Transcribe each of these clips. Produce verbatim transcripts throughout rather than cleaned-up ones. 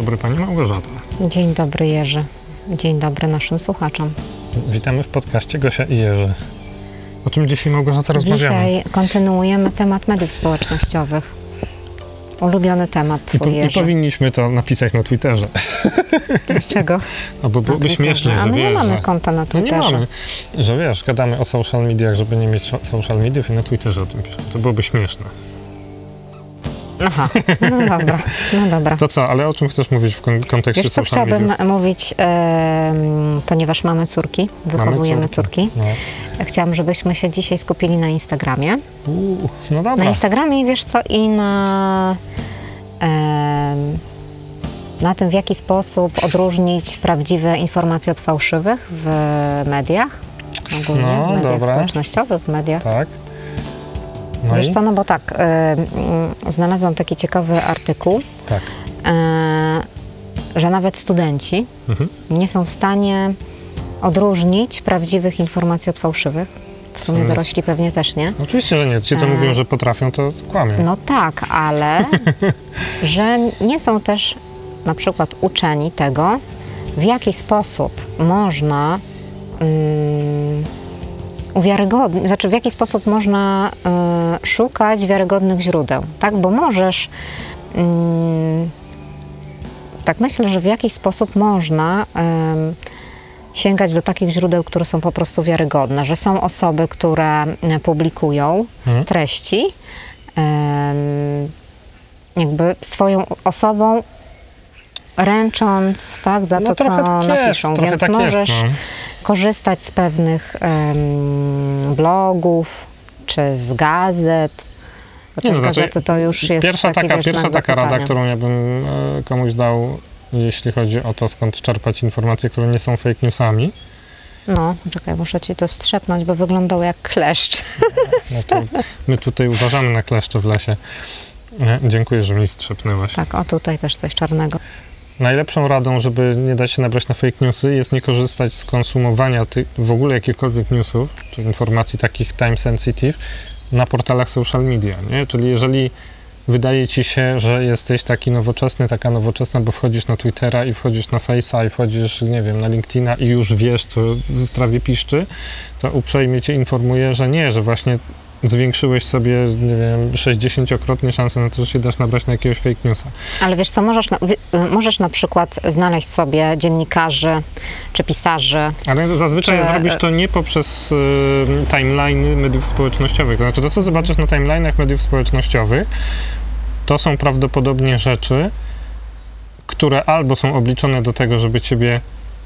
dobry, pani Małgorzata. Dzień dobry, Jerzy. Dzień dobry naszym słuchaczom. Witamy w podcaście Gosia i Jerzy. O czym dzisiaj, Małgorzata, rozmawiamy? Dzisiaj kontynuujemy temat mediów społecznościowych. Ulubiony temat twój, Nie, Jerzy. nie powinniśmy to napisać na Twitterze. Dlaczego? No bo byłoby śmiesznie, A że my wiesz, nie mamy że... konta na No Twitterze. nie mamy, że wiesz, gadamy o social mediach, żeby nie mieć social mediów i na Twitterze o tym piszemy. To byłoby śmieszne. Aha, no dobra, no dobra. To co, ale o czym chcesz mówić w kon kontekście Wiesz co, social chciałabym mediów? mówić, e, ponieważ mamy córki, wychowujemy mamy córki. No. Chciałam, żebyśmy się dzisiaj skupili na Instagramie. Uu, no dobra. Na Instagramie, wiesz co, i na, e, na tym, w jaki sposób odróżnić prawdziwe informacje od fałszywych w mediach, ogólnie, No, w mediach dobra. społecznościowych, w mediach. Tak. No Wiesz i? co, no bo tak, y, y, znalazłam taki ciekawy artykuł, Tak. y, że nawet studenci Mhm. nie są w stanie odróżnić prawdziwych informacji od fałszywych. W sumie Są- dorośli pewnie też nie. Oczywiście, że nie. Ci, co E, mówią, że potrafią, to kłamią. No tak, ale że nie są też na przykład uczeni tego, w jaki sposób można um, uwiarygodnić, znaczy w jaki sposób można y, szukać wiarygodnych źródeł, tak? Bo możesz, ym, tak myślę, że w jakiś sposób można ym, sięgać do takich źródeł, które są po prostu wiarygodne, że są osoby, które y, publikują Mhm. treści ym, jakby swoją osobą ręcząc, tak, za No to, trochę co tak jest, napiszą, trochę więc tak jest, możesz no. korzystać z pewnych em, blogów, czy z gazet. Nie, no, Chociaż znaczy, gazety to już jest Pierwsza taki, taka, wiesz, pierwsza znak taka rada, zapytania. którą ja bym e, komuś dał, jeśli chodzi o to, skąd czerpać informacje, które nie są fake newsami, No, czekaj, muszę ci to strzepnąć, bo wyglądał jak kleszcz. no to my tutaj uważamy na kleszcze w lesie. Nie, dziękuję, że mi strzepnęłaś. Tak, o tutaj też coś czarnego. Najlepszą radą, żeby nie dać się nabrać na fake newsy, jest nie korzystać z konsumowania tych, w ogóle jakichkolwiek newsów, czy informacji takich time sensitive na portalach social media, nie? Czyli jeżeli wydaje ci się, że jesteś taki nowoczesny, taka nowoczesna, bo wchodzisz na Twittera i wchodzisz na Face'a i wchodzisz, nie wiem, na LinkedIna i już wiesz, co w trawie piszczy, to uprzejmie cię informuję, że nie, że właśnie zwiększyłeś sobie, nie wiem, sześćdziesięciokrotnie szansę na to, że się dasz nabrać na jakiegoś fake newsa. Ale wiesz co, możesz na, wy, możesz na przykład znaleźć sobie dziennikarzy czy pisarzy. Ale zazwyczaj Czy- zrobisz to nie poprzez y, timeline mediów społecznościowych. To znaczy, to co zobaczysz na timeline'ach mediów społecznościowych, to są prawdopodobnie rzeczy, które albo są obliczone do tego, żeby ciebie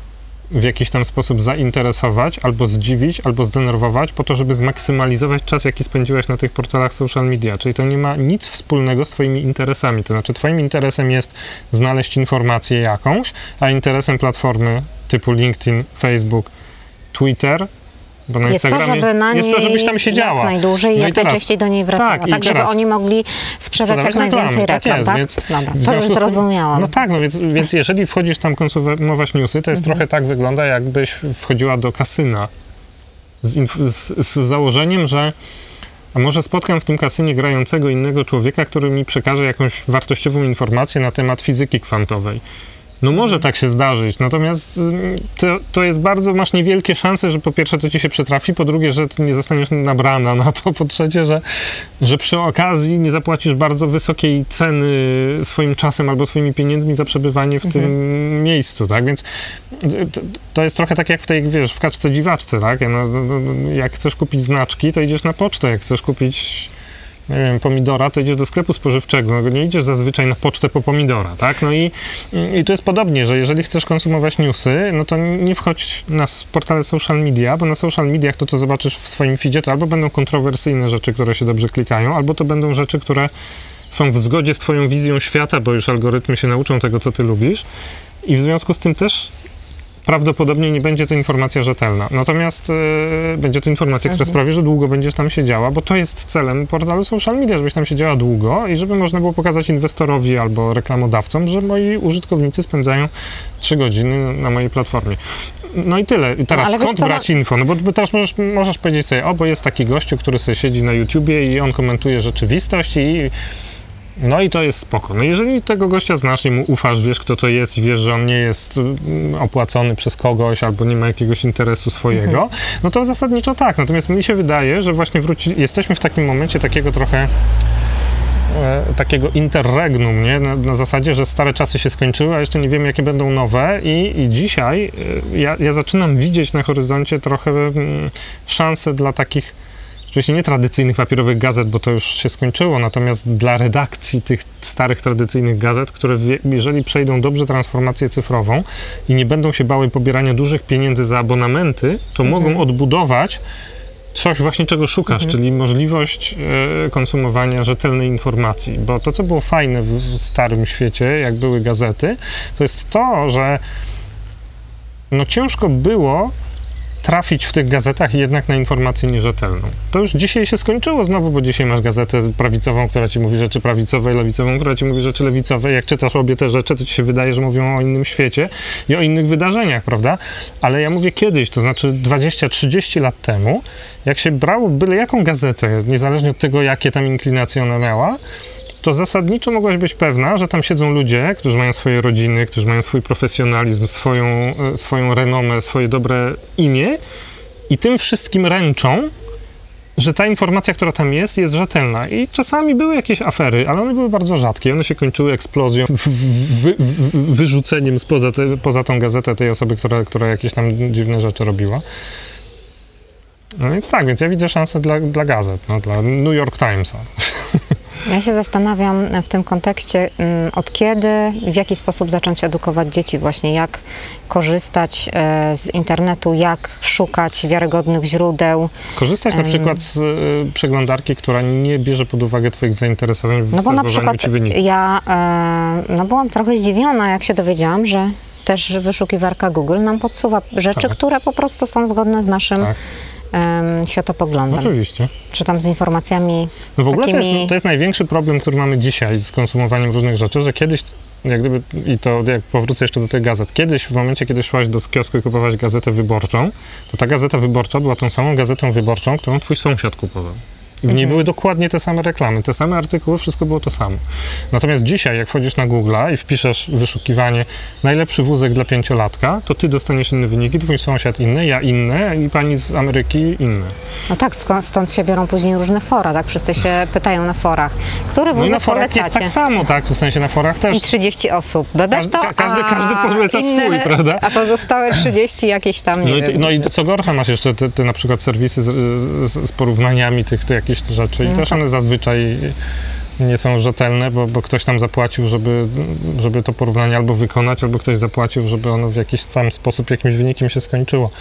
w jakiś tam sposób zainteresować, albo zdziwić, albo zdenerwować, po to, żeby zmaksymalizować czas, jaki spędziłeś na tych portalach social media. Czyli to nie ma nic wspólnego z twoimi interesami. To znaczy, twoim interesem jest znaleźć informację jakąś, a interesem platformy typu LinkedIn, Facebook, Twitter, bo na Jest to, Instagramie żeby na jest niej to, żebyś tam siedziała. jak najdłużej i No i jak teraz- najczęściej do niej wracała, tak, tak, i żeby teraz oni mogli sprzedać jak sprzedawać najwięcej reklamy, reklam, tak tak? jest, więc Dobra, w to już związku z tym- zrozumiałam. No tak, no więc, więc jeżeli wchodzisz tam konsumować newsy, to jest Mhm. trochę tak wygląda, jakbyś wchodziła do kasyna z, inf- z, z założeniem, że a może spotkam w tym kasynie grającego innego człowieka, który mi przekaże jakąś wartościową informację na temat fizyki kwantowej. No może tak się zdarzyć, natomiast ym, to, to jest bardzo, masz niewielkie szanse, że po pierwsze to ci się przytrafi, po drugie, że ty nie zostaniesz nabrana na to, po trzecie, że, że przy okazji nie zapłacisz bardzo wysokiej ceny swoim czasem albo swoimi pieniędzmi za przebywanie w Mhm. tym miejscu, tak, więc to, to jest trochę tak jak w tej, wiesz, w kaczce dziwaczce, tak, no, no, no, jak chcesz kupić znaczki, to idziesz na pocztę, jak chcesz kupić nie wiem, pomidora, to idziesz do sklepu spożywczego, no nie idziesz zazwyczaj na pocztę po pomidora, tak? No i, i to jest podobnie, że jeżeli chcesz konsumować newsy, no to nie wchodź na portale social media, bo na social mediach to, co zobaczysz w swoim feedzie, to albo będą kontrowersyjne rzeczy, które się dobrze klikają, albo to będą rzeczy, które są w zgodzie z twoją wizją świata, bo już algorytmy się nauczą tego, co ty lubisz i w związku z tym też prawdopodobnie nie będzie to informacja rzetelna. Natomiast yy, będzie to informacja, która Mhm. sprawi, że długo będziesz tam siedziała, bo to jest celem portalu social media, żebyś tam siedziała długo i żeby można było pokazać inwestorowi albo reklamodawcom, że moi użytkownicy spędzają trzy godziny na mojej platformie. No i tyle. I teraz No, ale wiesz skąd co, brać no- info? No bo bo teraz możesz, możesz powiedzieć sobie, o, bo jest taki gościu, który sobie siedzi na YouTubie i on komentuje rzeczywistość i No i to jest spoko. No jeżeli tego gościa znasz i mu ufasz, wiesz kto to jest i wiesz, że on nie jest opłacony przez kogoś albo nie ma jakiegoś interesu swojego, mhm. no to zasadniczo tak. Natomiast mi się wydaje, że właśnie wróci, jesteśmy w takim momencie takiego trochę e, takiego interregnum, nie? Na, na zasadzie, że stare czasy się skończyły, a jeszcze nie wiemy, jakie będą nowe i, i dzisiaj e, ja, ja zaczynam widzieć na horyzoncie trochę mm, szanse dla takich oczywiście nie tradycyjnych papierowych gazet, bo to już się skończyło, natomiast dla redakcji tych starych, tradycyjnych gazet, które jeżeli przejdą dobrze transformację cyfrową i nie będą się bały pobierania dużych pieniędzy za abonamenty, to mhm. mogą odbudować coś właśnie, czego szukasz, mhm. czyli możliwość e, konsumowania rzetelnej informacji, bo to, co było fajne w, w starym świecie, jak były gazety, to jest to, że no ciężko było trafić w tych gazetach jednak na informację nierzetelną. To już dzisiaj się skończyło znowu, bo dzisiaj masz gazetę prawicową, która ci mówi rzeczy prawicowe i lewicową, która ci mówi rzeczy lewicowe. Jak czytasz obie te rzeczy, to ci się wydaje, że mówią o innym świecie i o innych wydarzeniach, prawda? Ale ja mówię kiedyś, to znaczy dwadzieścia trzydzieści lat temu, jak się brało byle jaką gazetę, niezależnie od tego, jakie tam inklinacje ona miała, to zasadniczo mogłaś być pewna, że tam siedzą ludzie, którzy mają swoje rodziny, którzy mają swój profesjonalizm, swoją, swoją renomę, swoje dobre imię i tym wszystkim ręczą, że ta informacja, która tam jest, jest rzetelna. I czasami były jakieś afery, ale one były bardzo rzadkie. One się kończyły eksplozją, wy, wy, wyrzuceniem spoza te, poza tą gazetę tej osoby, która, która jakieś tam dziwne rzeczy robiła. No więc tak, więc ja widzę szansę dla, dla gazet, no, dla New York Timesa. Ja się zastanawiam w tym kontekście, od kiedy, w jaki sposób zacząć edukować dzieci właśnie, jak korzystać z internetu, jak szukać wiarygodnych źródeł. Korzystać na przykład z y, przeglądarki, która nie bierze pod uwagę twoich zainteresowań w no bo na przykład ci wyników. Ja y, no byłam trochę zdziwiona, jak się dowiedziałam, że też wyszukiwarka Google nam podsuwa rzeczy, tak. które po prostu są zgodne z naszym tak. um, światopoglądem. Oczywiście. Czy tam z informacjami no w ogóle takimi... to, jest, to jest największy problem, który mamy dzisiaj z konsumowaniem różnych rzeczy, że kiedyś, jak gdyby, i to jak powrócę jeszcze do tych gazet, kiedyś w momencie, kiedy szłaś do kiosku i kupowałaś gazetę wyborczą, to ta gazeta wyborcza była tą samą gazetą wyborczą, którą twój sąsiad kupował. I w niej były dokładnie te same reklamy, te same artykuły, wszystko było to samo. Natomiast dzisiaj, jak wchodzisz na Google'a i wpiszesz wyszukiwanie najlepszy wózek dla pięciolatka, to ty dostaniesz inne wyniki, twój sąsiad inne, ja inne i pani z Ameryki inne. No tak, skąd, stąd się biorą później różne fora, tak? Wszyscy się pytają na forach, który wózek no i na forach polecacie? jest tak samo, tak? W sensie na forach też. I trzydzieści osób. Bebeto, każdy, każdy, każdy poleca inne, swój, prawda? A pozostałe trzydzieści jakieś tam, nie no wiem. I, no i co gorsza, masz jeszcze te, te na przykład serwisy z, z, z porównaniami tych, tych jakichś rzeczy i no też one zazwyczaj nie są rzetelne, bo, bo ktoś tam zapłacił, żeby, żeby to porównanie albo wykonać, albo ktoś zapłacił, żeby ono w jakiś sam sposób, jakimś wynikiem się skończyło.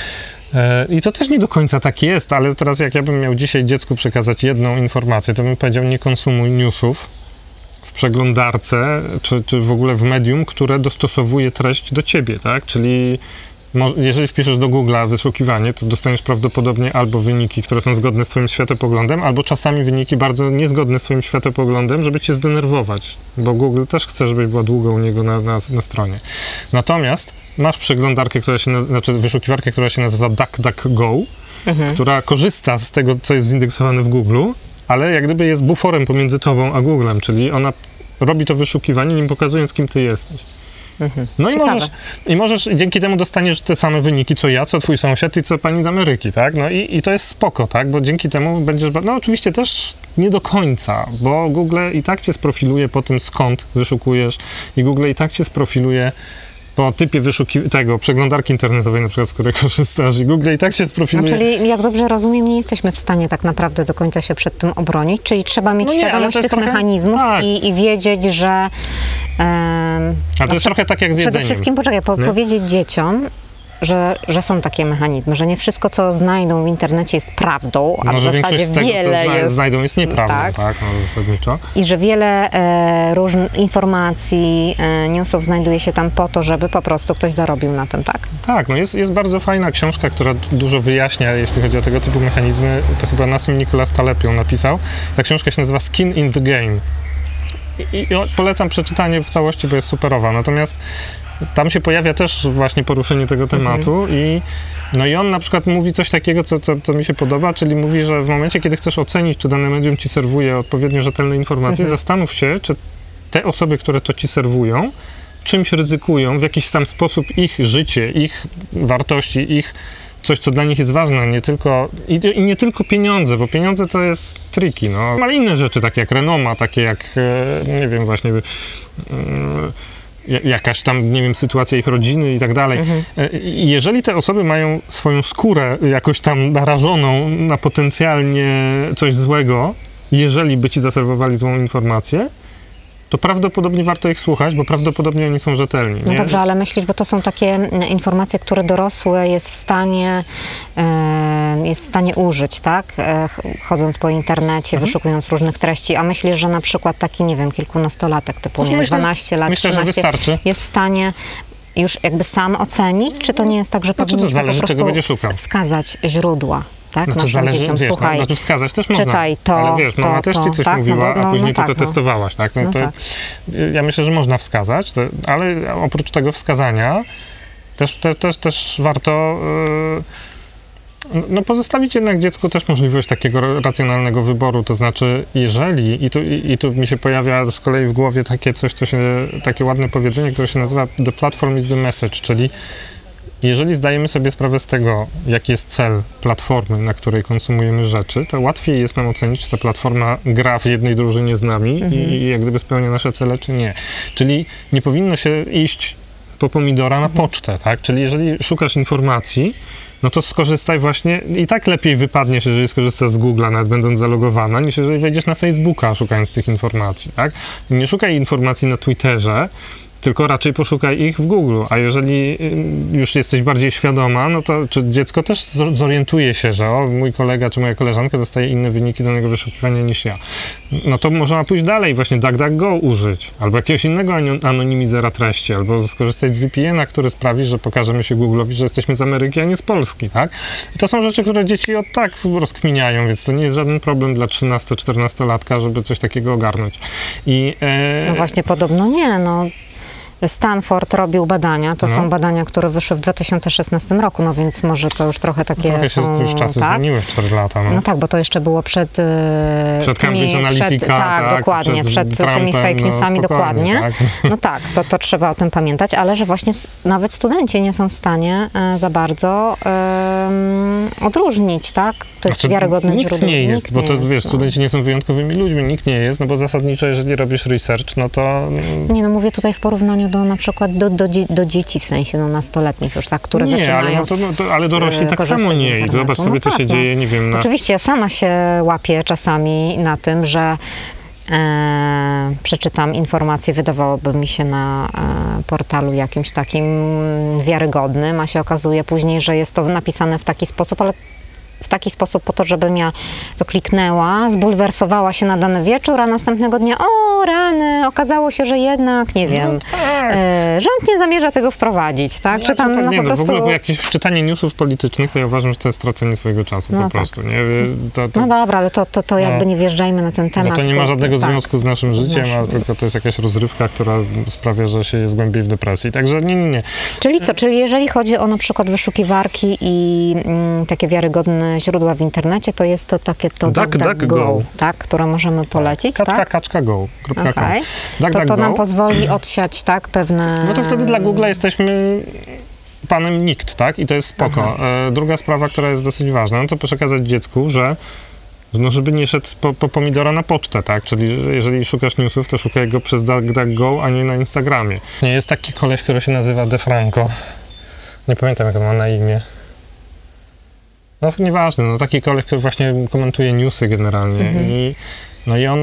I to też nie do końca tak jest, ale teraz jak ja bym miał dzisiaj dziecku przekazać jedną informację, to bym powiedział, nie konsumuj newsów w przeglądarce, czy, czy w ogóle w medium, które dostosowuje treść do ciebie, tak? Czyli jeżeli wpiszesz do Google'a wyszukiwanie, to dostaniesz prawdopodobnie albo wyniki, które są zgodne z twoim światopoglądem, albo czasami wyniki bardzo niezgodne z twoim światopoglądem, żeby cię zdenerwować, bo Google też chce, żebyś była długo u niego na, na, na stronie. Natomiast masz przeglądarkę, która się, znaczy wyszukiwarkę, która się nazywa DuckDuckGo, mhm. która korzysta z tego, co jest zindeksowane w Google'u, ale jak gdyby jest buforem pomiędzy tobą a Googlem, czyli ona robi to wyszukiwanie, nie pokazując, kim ty jesteś. Mhm. No i możesz, i możesz, dzięki temu dostaniesz te same wyniki, co ja, co twój sąsiad i co pani z Ameryki, tak? No i, i to jest spoko, tak? Bo dzięki temu będziesz, no oczywiście też nie do końca, bo Google i tak cię sprofiluje po tym, skąd wyszukujesz i Google i tak cię sprofiluje po typie wyszuki- tego, przeglądarki internetowej na przykład, z której korzystasz i Google i tak się sprofiluje. No, czyli jak dobrze rozumiem, nie jesteśmy w stanie tak naprawdę do końca się przed tym obronić, czyli trzeba mieć no nie, świadomość tych trochę... mechanizmów tak. i, i wiedzieć, że... Um, A to jest trochę tak jak z jedzeniem. Przede wszystkim, poczekaj, po, powiedzieć dzieciom, że, że są takie mechanizmy, że nie wszystko, co znajdą w internecie jest prawdą, a Może w zasadzie z tego, wiele co jest... znajdą jest nieprawdą, tak, tak no, zasadniczo. I że wiele e, różnych informacji, e, newsów znajduje się tam po to, żeby po prostu ktoś zarobił na tym, tak? Tak, no jest, jest bardzo fajna książka, która dużo wyjaśnia, jeśli chodzi o tego typu mechanizmy. To chyba Nassim Nicholas Taleb ją napisał. Ta książka się nazywa Skin in the Game. I, i polecam przeczytanie w całości, bo jest superowa. Natomiast tam się pojawia też właśnie poruszenie tego tematu mhm. i no i on na przykład mówi coś takiego, co, co, co mi się podoba, czyli mówi, że w momencie, kiedy chcesz ocenić, czy dane medium ci serwuje odpowiednio rzetelne informacje, mhm. zastanów się, czy te osoby, które to ci serwują, czymś ryzykują, w jakiś tam sposób ich życie, ich wartości, ich coś, co dla nich jest ważne, nie tylko, i, i nie tylko pieniądze, bo pieniądze to jest tricky, no, ale inne rzeczy, takie jak renoma, takie jak, nie wiem, właśnie jakaś tam, nie wiem, sytuacja ich rodziny i tak dalej. Mhm. Jeżeli te osoby mają swoją skórę jakoś tam narażoną na potencjalnie coś złego, jeżeli by ci zaserwowali złą informację, to prawdopodobnie warto ich słuchać, bo prawdopodobnie oni są rzetelni. No nie? dobrze, ale myślisz, bo to są takie informacje, które dorosły jest w stanie, e, jest w stanie użyć, tak? E, chodząc po internecie, mhm. wyszukując różnych treści, a myślisz, że na przykład taki, nie wiem, kilkunastolatek, typu nie, myślę, dwanaście lat, myślę, trzynaście, że wystarczy. jest w stanie już jakby sam ocenić, czy to nie jest tak, że no, powinniśmy po prostu czego wskazać źródła? Tak? Znaczy, zależy, dzieciom, wiesz, słuchaj, no, znaczy wskazać też można, czytaj to, ale wiesz, mama to, też ci coś tak, mówiła, no bo, no, a później no ty tak, to no. testowałaś, tak? No, No to, tak. Ja myślę, że można wskazać, to, ale oprócz tego wskazania też, te, też, też warto yy, no, pozostawić jednak dziecku też możliwość takiego racjonalnego wyboru, to znaczy, jeżeli, i tu, i, i tu mi się pojawia z kolei w głowie takie coś, co się, takie ładne powiedzenie, które się nazywa the platform is the message, czyli jeżeli zdajemy sobie sprawę z tego, jaki jest cel platformy, na której konsumujemy rzeczy, to łatwiej jest nam ocenić, czy ta platforma gra w jednej drużynie z nami mhm. i, i jak gdyby spełnia nasze cele, czy nie. Czyli nie powinno się iść po pomidora na mhm. pocztę, tak? Czyli jeżeli szukasz informacji, no to skorzystaj właśnie, i tak lepiej wypadniesz, jeżeli skorzystasz z Google'a, nawet będąc zalogowana, niż jeżeli wejdziesz na Facebooka, szukając tych informacji, tak? Nie szukaj informacji na Twitterze, tylko raczej poszukaj ich w Google, a jeżeli już jesteś bardziej świadoma, no to czy dziecko też zorientuje się, że o, mój kolega czy moja koleżanka dostaje inne wyniki danego wyszukiwania niż ja, no to można pójść dalej, właśnie DuckDuckGo użyć, albo jakiegoś innego anonimizera treści, albo skorzystać z V P N-a, który sprawi, że pokażemy się Google'owi, że jesteśmy z Ameryki, a nie z Polski, tak? I to są rzeczy, które dzieci od tak rozkminiają, więc to nie jest żaden problem dla trzynasto-czternastolatka, żeby coś takiego ogarnąć. I, e... No właśnie, podobno nie, no. Stanford robił badania, to no. są badania, które wyszły w dwa tysiące szesnastym roku, no więc może to już trochę takie trochę się są, już czasy tak? zmieniły w cztery lata. No. no tak, bo to jeszcze było przed Przed tymi, Cambridge Analytica, przed, tak, tak, dokładnie, przed, przed tymi fake newsami, no, dokładnie. Tak. No tak, to, to trzeba o tym pamiętać, ale że właśnie nawet studenci nie są w stanie e, za bardzo e, odróżnić, tak, tych znaczy, wiarygodnych nikt źródeł. Nie jest, nikt bo to nie jest, wiesz, no. studenci nie są wyjątkowymi ludźmi, nikt nie jest, no bo zasadniczo, jeżeli robisz research, no to... Nie, no mówię tutaj w porównaniu do na przykład do, do, do dzieci, w sensie no nastoletnich już, tak, które nie, zaczynają ale, no to, no to, ale dorośli tak samo nie i zobacz sobie, co no tak, się no. dzieje, nie wiem, na... Oczywiście ja sama się łapię czasami na tym, że e, przeczytam informację, wydawałoby mi się na e, portalu jakimś takim wiarygodnym, a się okazuje później, że jest to napisane w taki sposób, ale w taki sposób po to, żebym ja to kliknęła, zbulwersowała się na dany wieczór, a następnego dnia, o rany, okazało się, że jednak, nie wiem, no tak. e, rząd nie zamierza tego wprowadzić, tak? Ja, Czy tam, to, no, nie, po no, prostu... w ogóle jakieś czytanie newsów politycznych, to ja uważam, że to jest stracenie swojego czasu no po tak. prostu, nie? To, to... No dobra, ale to, to, to jakby nie wjeżdżajmy na ten temat. No to nie ma żadnego tak, związku z naszym życiem, a tylko to jest jakaś rozrywka, która sprawia, że się jest głębiej w depresji. Także nie, nie, nie. Czyli co? Czyli jeżeli chodzi o na przykład wyszukiwarki i mm, takie wiarygodne źródła w internecie, to jest to takie to DuckDuckGo, tak, które możemy polecić, Kaczka, tak? kaczka, go. Okay. To, to nam pozwoli odsiać, tak, pewne... No to wtedy dla Google'a jesteśmy panem nikt, tak? I to jest spoko. E, druga sprawa, która jest dosyć ważna, no to przekazać dziecku, że no żeby nie szedł po, po pomidora na pocztę, tak? Czyli jeżeli szukasz newsów, to szukaj go przez DuckDuckGo, a nie na Instagramie. Nie, jest taki koleś, który się nazywa DeFranco. Nie pamiętam, jak on ma na imię. No nieważne, no taki koleś, który właśnie komentuje newsy generalnie mhm. i no i on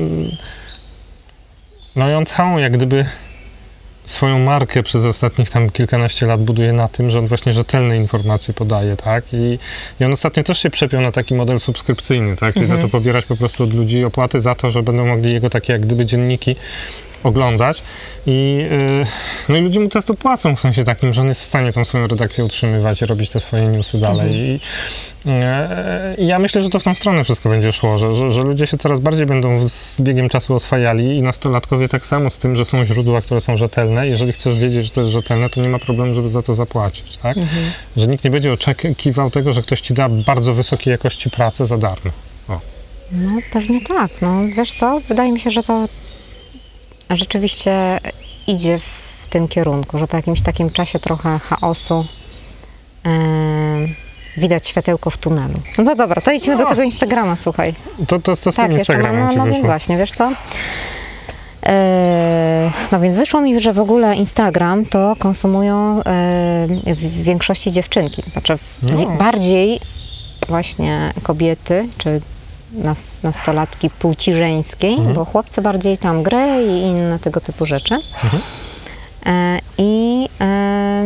no i on całą jak gdyby swoją markę przez ostatnich tam kilkanaście lat buduje na tym, że on właśnie rzetelne informacje podaje, tak? I, i on ostatnio też się przepiął na taki model subskrypcyjny, tak? Czyli mhm. zaczął pobierać po prostu od ludzi opłaty za to, że będą mogli jego takie jak gdyby dzienniki oglądać i, yy, no i ludzie mu często płacą w sensie takim, że on jest w stanie tą swoją redakcję utrzymywać i robić te swoje newsy dalej. Mhm. I, Ja myślę, że to w tą stronę wszystko będzie szło, że, że, że ludzie się coraz bardziej będą z biegiem czasu oswajali i nastolatkowie tak samo z tym, że są źródła, które są rzetelne. Jeżeli chcesz wiedzieć, że to jest rzetelne, to nie ma problemu, żeby za to zapłacić, tak? Mhm. Że nikt nie będzie oczekiwał tego, że ktoś ci da bardzo wysokiej jakości pracę za darmo. O. No pewnie tak. No wiesz co, wydaje mi się, że to rzeczywiście idzie w tym kierunku, że po jakimś takim czasie trochę chaosu yy, widać światełko w tunelu. No to dobra, to idźmy no. do tego Instagrama, słuchaj. To, to, to z tak, tym Instagramem no, ci no wyszło. więc właśnie, wiesz co? Yy, no więc wyszło mi, że w ogóle Instagram to konsumują yy, w większości dziewczynki. Znaczy no. bardziej właśnie kobiety, czy nas, nastolatki płci żeńskiej, mhm. bo chłopcy bardziej tam gry i inne tego typu rzeczy. Mhm. E, I e,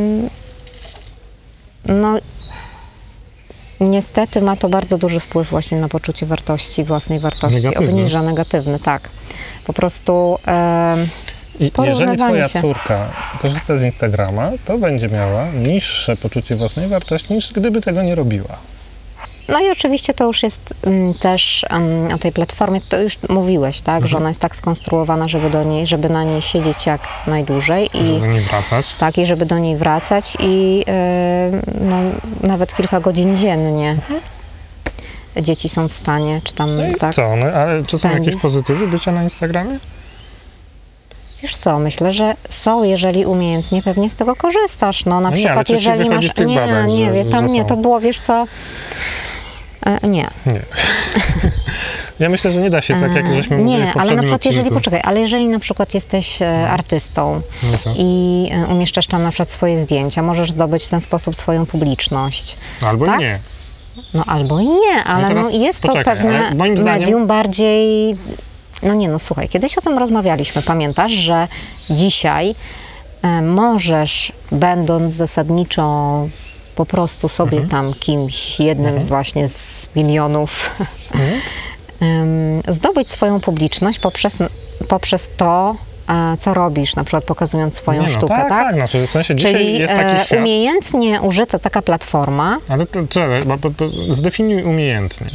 no niestety ma to bardzo duży wpływ właśnie na poczucie wartości, własnej wartości. Negatywny. Obniża negatywny, tak. Po prostu e, I jeżeli twoja się. córka korzysta z Instagrama, to będzie miała niższe poczucie własnej wartości, niż gdyby tego nie robiła. No i oczywiście to już jest um, też um, o tej platformie, to już mówiłeś, tak, mhm. że ona jest tak skonstruowana, żeby do niej, żeby na niej siedzieć jak najdłużej. I żeby do niej wracać. Tak, i żeby do niej wracać i yy, no, nawet kilka godzin dziennie mhm. dzieci są w stanie, czy tam, no i tak, co, no, ale co są spędzić. jakieś pozytywy bycia na Instagramie? Wiesz co, myślę, że są, jeżeli umiejętnie pewnie z tego korzystasz. No na no przykład, nie, jeżeli masz... Z tych nie, badań, nie, że, wie, tam że nie, są. to było, wiesz co... E, nie. Nie. Ja myślę, że nie da się, tak jak żeśmy mówili nie, w poprzednim ale na przykład, odcinku. jeżeli, poczekaj, ale jeżeli na przykład jesteś e, artystą no co? i e, umieszczasz tam na przykład swoje zdjęcia, możesz zdobyć w ten sposób swoją publiczność. Albo tak? i nie. No albo i nie, ale no no, jest poczekaj, to pewne moim zdaniem... medium bardziej... No nie, no słuchaj, kiedyś o tym rozmawialiśmy, pamiętasz, że dzisiaj e, możesz, będąc zasadniczą po prostu sobie mhm. tam kimś, jednym mhm. z właśnie z milionów, mhm. um, zdobyć swoją publiczność poprzez, poprzez to, e, co robisz, na przykład pokazując swoją nie, no, sztukę, tak? tak? tak, znaczy w sensie dzisiaj Czyli jest taki e, świat. umiejętnie użyta taka platforma. Ale to, czekaj, bo, bo, bo zdefiniuj umiejętnie.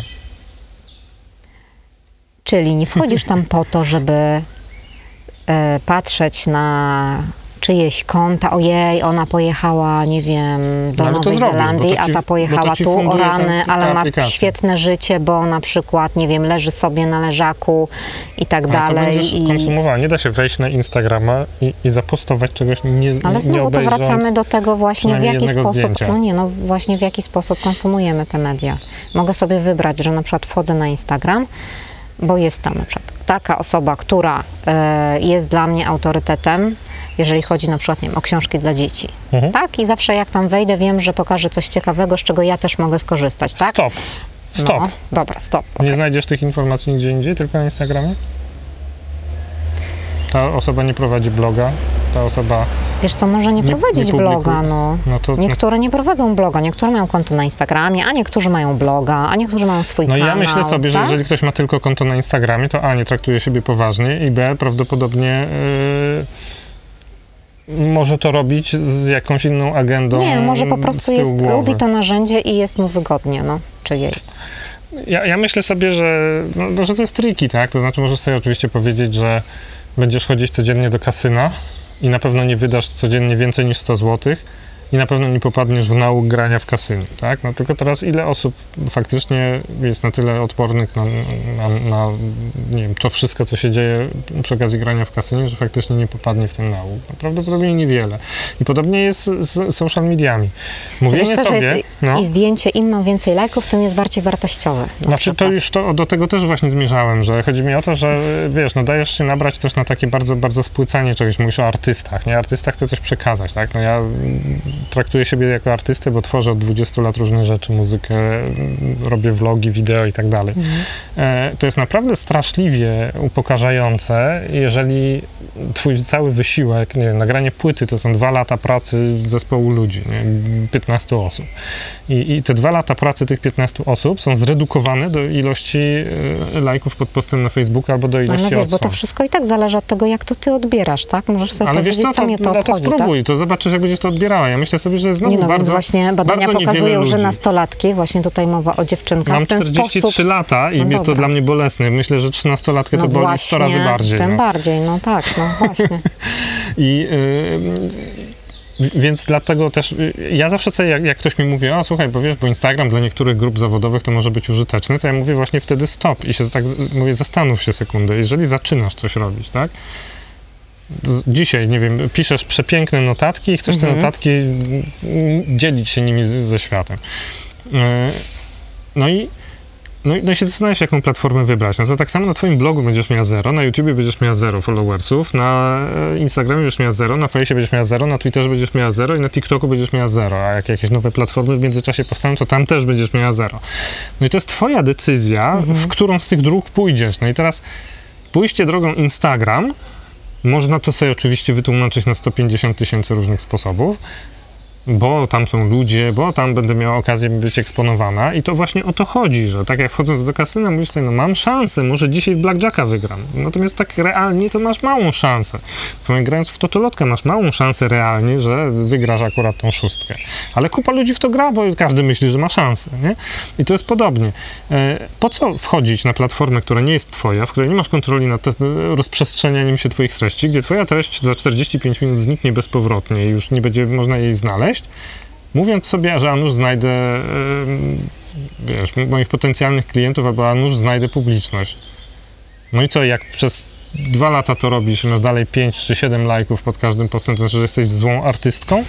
Czyli nie wchodzisz tam po to, żeby e, patrzeć na czyjeś konta, ojej, ona pojechała, nie wiem, do no, Nowej zrobisz, Zelandii, ci, a ta pojechała tu, o rany, ta, ta ale ma aplikacja. świetne życie, bo na przykład, nie wiem, leży sobie na leżaku i tak ale dalej. To i konsumowała. Nie da się wejść na Instagrama i, i zapostować czegoś nie Ale znowu nie to wracamy do tego właśnie, w jaki sposób, zdjęcia. no nie, no właśnie w jaki sposób konsumujemy te media. Mogę sobie wybrać, że na przykład wchodzę na Instagram, bo jest tam na przykład taka osoba, która y, jest dla mnie autorytetem, jeżeli chodzi na przykład, nie wiem, o książki dla dzieci. Mhm. Tak? I zawsze jak tam wejdę, wiem, że pokaże coś ciekawego, z czego ja też mogę skorzystać, tak? Stop. Stop. No, dobra, stop. Nie Okay. znajdziesz tych informacji nigdzie indziej, tylko na Instagramie? Ta osoba nie prowadzi bloga, ta osoba... Wiesz co, może nie prowadzić nie bloga, no. no to, niektóre nie prowadzą bloga, niektóre mają konto na Instagramie, a niektórzy mają bloga, a niektórzy mają swój no kanał. No ja myślę sobie, tak? że jeżeli ktoś ma tylko konto na Instagramie, to A, nie traktuje siebie poważnie i B, prawdopodobnie yy, może to robić z jakąś inną agendą. Nie, może po prostu jest, lubi to narzędzie i jest mu wygodnie, no, czy jej. Ja, ja myślę sobie, że, no, że to jest tricky, tak? To znaczy możesz sobie oczywiście powiedzieć, że będziesz chodzić codziennie do kasyna i na pewno nie wydasz codziennie więcej niż sto złotych i na pewno nie popadniesz w nauk grania w kasynie, tak? No tylko teraz ile osób faktycznie jest na tyle odpornych na, na, na nie wiem, to wszystko, co się dzieje przy okazji grania w kasynie, że faktycznie nie popadnie w ten nauk? No, prawdopodobnie niewiele. I podobnie jest z social mediami. Mówienie Wiesz co, sobie... Jest, no, i zdjęcie, im ma więcej lajków, tym jest bardziej wartościowe. Znaczy to już to, do tego też właśnie zmierzałem, że chodzi mi o to, że wiesz, no dajesz się nabrać też na takie bardzo, bardzo spłycanie czegoś. Mówisz o artystach, nie? Artysta chce coś przekazać, tak? No ja traktuję siebie jako artystę, bo tworzę od dwudziestu lat różne rzeczy, muzykę, robię vlogi, wideo i tak dalej. Mhm. E, to jest naprawdę straszliwie upokarzające, jeżeli twój cały wysiłek, nie wiem, nagranie płyty to są dwa lata pracy zespołu ludzi, nie? piętnastu osób. I, I te dwa lata pracy tych piętnastu osób są zredukowane do ilości e, lajków pod postem na Facebooku albo do ilości no, wiesz, odsłon. bo to wszystko i tak zależy od tego, jak to ty odbierasz, tak? Możesz sobie Ale powiedzieć, wiesz co, co to, mnie to no to obchodzi, spróbuj, tak? to zobaczysz, jak będziesz to odbierała. Ja myślę, myślę sobie, że znowu nie no, bardzo, właśnie badania pokazują, że nastolatki, właśnie tutaj mowa o dziewczynkach, mam w ten czterdzieści trzy sposób... lata i no jest dobra. to dla mnie bolesne. Myślę, że trzynastolatkę no to boli właśnie, sto razy bardziej. tym no. bardziej, no tak, no właśnie. I... Yy, Więc dlatego też, ja zawsze sobie, jak, jak ktoś mi mówi, a słuchaj, bo wiesz, bo Instagram dla niektórych grup zawodowych to może być użyteczny, to ja mówię właśnie wtedy stop i się tak, mówię, zastanów się sekundę, jeżeli zaczynasz coś robić, tak? Dzisiaj, nie wiem, piszesz przepiękne notatki i chcesz mhm. te notatki dzielić się nimi z, ze światem. No i No i, no i się zastanawiasz, jaką platformę wybrać. No to tak samo na twoim blogu będziesz miała zero, na YouTubie będziesz miała zero followersów, na Instagramie będziesz miała zero, na Fejsie będziesz miała zero, na Twitterze będziesz miała zero i na TikToku będziesz miała zero, a jak jakieś nowe platformy w międzyczasie powstaną, to tam też będziesz miała zero. No i to jest twoja decyzja, mhm. w którą z tych dróg pójdziesz. No i teraz pójście drogą Instagram, można to sobie oczywiście wytłumaczyć na sto pięćdziesiąt tysięcy różnych sposobów, bo tam są ludzie, bo tam będę miała okazję być eksponowana i to właśnie o to chodzi, że tak jak wchodząc do kasyna mówisz sobie, no mam szansę, może dzisiaj w blackjacka wygram, natomiast tak realnie to masz małą szansę. Co grając w totolotka masz małą szansę realnie, że wygrasz akurat tą szóstkę. Ale kupa ludzi w to gra, bo każdy myśli, że ma szansę, nie? I to jest podobnie. Po co wchodzić na platformę, która nie jest twoja, w której nie masz kontroli nad rozprzestrzenianiem się twoich treści, gdzie twoja treść za czterdzieści pięć minut zniknie bezpowrotnie i już nie będzie można jej znaleźć, mówiąc sobie, że a nuż znajdę yy, wiesz, moich potencjalnych klientów, albo a nuż znajdę publiczność. No i co, jak przez dwa lata to robisz i masz dalej pięć czy siedem lajków pod każdym postem, to znaczy, że jesteś złą artystką?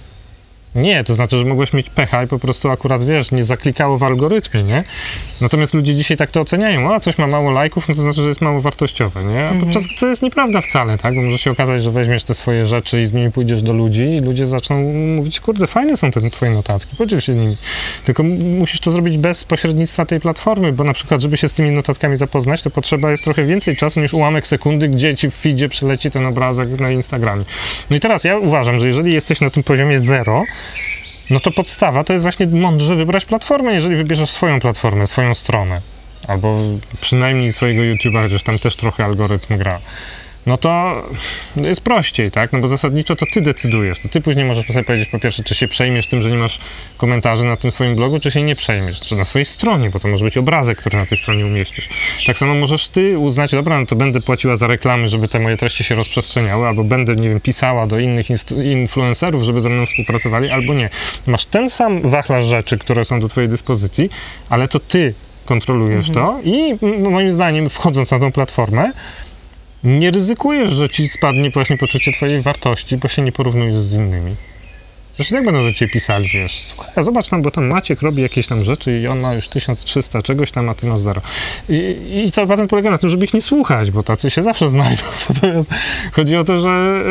Nie, to znaczy, że mogłeś mieć pecha i po prostu akurat, wiesz, nie zaklikało w algorytmie, nie? Natomiast ludzie dzisiaj tak to oceniają, a coś ma mało lajków, no to znaczy, że jest mało wartościowe, nie? A podczas gdy to jest nieprawda wcale, tak? Bo może się okazać, że weźmiesz te swoje rzeczy i z nimi pójdziesz do ludzi i ludzie zaczną mówić, kurde, fajne są te twoje notatki, podziel się nimi. Tylko musisz to zrobić bez pośrednictwa tej platformy, bo na przykład, żeby się z tymi notatkami zapoznać, to potrzeba jest trochę więcej czasu niż ułamek sekundy, gdzie ci w feedzie przeleci ten obrazek na Instagramie. No i teraz ja uważam, że jeżeli jesteś na tym poziomie zero, no to podstawa to jest właśnie mądrze wybrać platformę, jeżeli wybierzesz swoją platformę, swoją stronę, albo przynajmniej swojego YouTube'a, chociaż tam też trochę algorytm gra, no to jest prościej, tak? No bo zasadniczo to ty decydujesz, to ty później możesz sobie powiedzieć po pierwsze, czy się przejmiesz tym, że nie masz komentarzy na tym swoim blogu, czy się nie przejmiesz, czy na swojej stronie, bo to może być obrazek, który na tej stronie umieścisz. Tak samo możesz ty uznać, dobra, no to będę płaciła za reklamy, żeby te moje treści się rozprzestrzeniały, albo będę, nie wiem, pisała do innych influencerów, żeby ze mną współpracowali, albo nie. Masz ten sam wachlarz rzeczy, które są do twojej dyspozycji, ale to ty kontrolujesz mhm. to i moim zdaniem, wchodząc na tą platformę, nie ryzykujesz, że ci spadnie właśnie poczucie twojej wartości, bo się nie porównujesz z innymi. Zresztą jak będą do ciebie pisali, wiesz, słuchaj, zobacz tam, bo tam Maciek robi jakieś tam rzeczy i on ma już tysiąc trzysta czegoś tam, a ty masz zero. I, i cały patent polega na tym, żeby ich nie słuchać, bo tacy się zawsze znajdą. Natomiast chodzi o to, że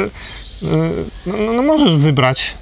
no, no możesz wybrać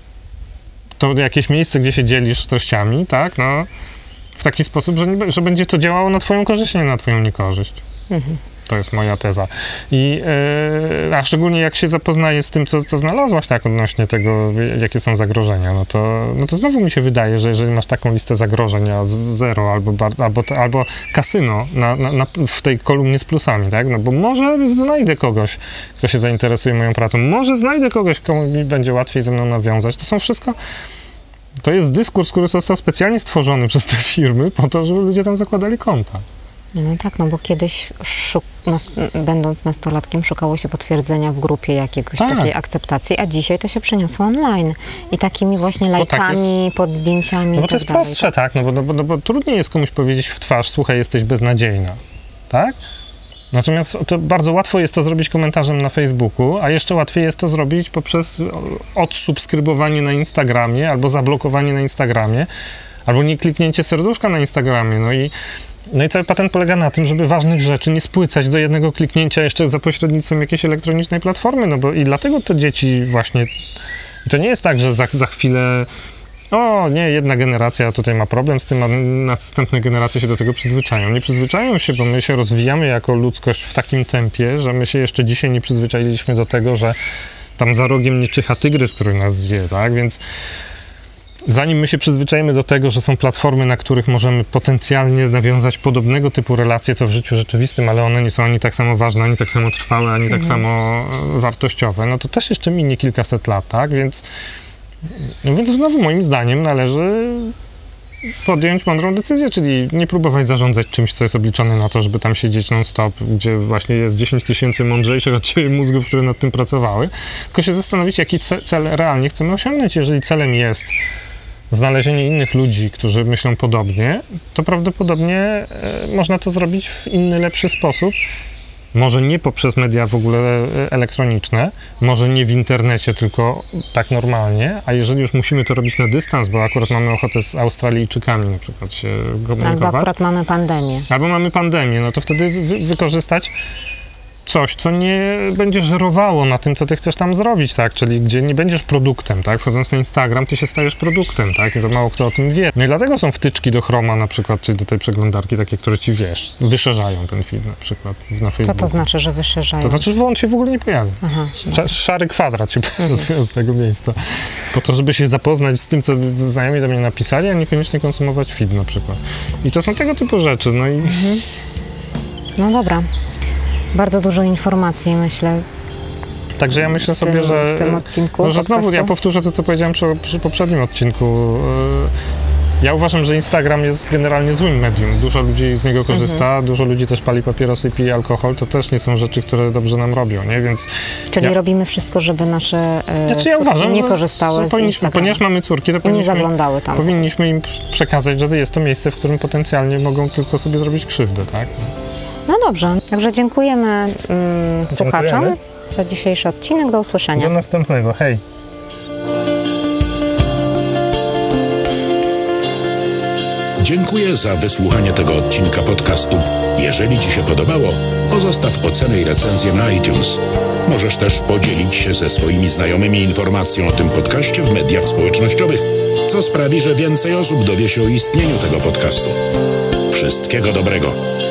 to jakieś miejsce, gdzie się dzielisz treściami, tak, no, w taki sposób, że, nie, że będzie to działało na twoją korzyść, a nie na twoją niekorzyść. Mhm. To jest moja teza. I, yy, a szczególnie jak się zapoznaje z tym, co, co znalazłaś, tak, odnośnie tego, jakie są zagrożenia, no to, no to znowu mi się wydaje, że jeżeli masz taką listę zagrożeń, a zero, albo, albo, albo kasyno na, na, na, w tej kolumnie z plusami, tak, no bo może znajdę kogoś, kto się zainteresuje moją pracą, może znajdę kogoś, komu mi będzie łatwiej ze mną nawiązać. To są wszystko, to jest dyskurs, który został specjalnie stworzony przez te firmy po to, żeby ludzie tam zakładali konta. No tak, no bo kiedyś szuk- nas- będąc nastolatkiem szukało się potwierdzenia w grupie jakiegoś tak. takiej akceptacji, a dzisiaj to się przeniosło online i takimi właśnie lajkami tak jest, pod zdjęciami. No bo i to jest tak dalej, prostsze, tak, no bo, no, bo, no bo trudniej jest komuś powiedzieć w twarz, słuchaj, jesteś beznadziejna, tak? Natomiast to bardzo łatwo jest to zrobić komentarzem na Facebooku, a jeszcze łatwiej jest to zrobić poprzez odsubskrybowanie na Instagramie albo zablokowanie na Instagramie, albo nie kliknięcie serduszka na Instagramie, no i No i cały patent polega na tym, żeby ważnych rzeczy nie spłycać do jednego kliknięcia jeszcze za pośrednictwem jakiejś elektronicznej platformy, no bo i dlatego to dzieci właśnie, to nie jest tak, że za, za chwilę o nie, jedna generacja tutaj ma problem z tym, a następne generacje się do tego przyzwyczają. Nie przyzwyczają się, bo my się rozwijamy jako ludzkość w takim tempie, że my się jeszcze dzisiaj nie przyzwyczailiśmy do tego, że tam za rogiem nie czyha tygrys, który nas zje, tak, więc zanim my się przyzwyczajemy do tego, że są platformy, na których możemy potencjalnie nawiązać podobnego typu relacje, co w życiu rzeczywistym, ale one nie są ani tak samo ważne, ani tak samo trwałe, ani mhm. tak samo wartościowe, no to też jeszcze minie kilkaset lat, tak? Więc No więc znowu moim zdaniem należy podjąć mądrą decyzję, czyli nie próbować zarządzać czymś, co jest obliczone na to, żeby tam siedzieć non-stop, gdzie właśnie jest dziesięć tysięcy mądrzejszych od ciebie mózgów, które nad tym pracowały, tylko się zastanowić, jaki cel realnie chcemy osiągnąć. Jeżeli celem jest znalezienie innych ludzi, którzy myślą podobnie, to prawdopodobnie e, można to zrobić w inny, lepszy sposób. Może nie poprzez media w ogóle elektroniczne, może nie w internecie, tylko tak normalnie, a jeżeli już musimy to robić na dystans, bo akurat mamy ochotę z Australijczykami na przykład się komunikować. Albo akurat mamy pandemię. Albo mamy pandemię, no to wtedy wy wykorzystać coś, co nie będzie żerowało na tym, co ty chcesz tam zrobić, tak? Czyli gdzie nie będziesz produktem, tak? Wchodząc na Instagram, ty się stajesz produktem, tak? I to mało kto o tym wie. No i dlatego są wtyczki do Chroma na przykład, czyli do tej przeglądarki takie, które ci, wiesz, wyszerzają ten film na przykład na Facebooku. Co to znaczy, że wyszerzają? To znaczy, że on się w ogóle nie pojawia. Aha, szary kwadrat się pojawia mhm. z tego miejsca. Po to, żeby się zapoznać z tym, co znajomi do mnie napisali, a niekoniecznie konsumować feed na przykład. I to są tego typu rzeczy, no i... Mhm. No dobra. Bardzo dużo informacji, myślę. Także ja myślę sobie, tym, że... W tym odcinku no, że znowu ja powtórzę to, co powiedziałem przy, przy poprzednim odcinku. Ja uważam, że Instagram jest generalnie złym medium. Dużo ludzi z niego korzysta, mhm. dużo ludzi też pali papierosy i pije alkohol. To też nie są rzeczy, które dobrze nam robią, nie? Więc Czyli ja... robimy wszystko, żeby nasze e, znaczy, ja uważam, nie że, korzystały że powinniśmy, ponieważ mamy córki, to powinniśmy, nie zaglądały tam. powinniśmy im przekazać, że jest to miejsce, w którym potencjalnie mogą tylko sobie zrobić krzywdę, tak? No dobrze, także dziękujemy mm, słuchaczom za dzisiejszy odcinek. Do usłyszenia. Do następnego, hej! Dziękuję za wysłuchanie tego odcinka podcastu. Jeżeli Ci się podobało, pozostaw ocenę i recenzję na iTunes. Możesz też podzielić się ze swoimi znajomymi informacją o tym podcaście w mediach społecznościowych, co sprawi, że więcej osób dowie się o istnieniu tego podcastu. Wszystkiego dobrego!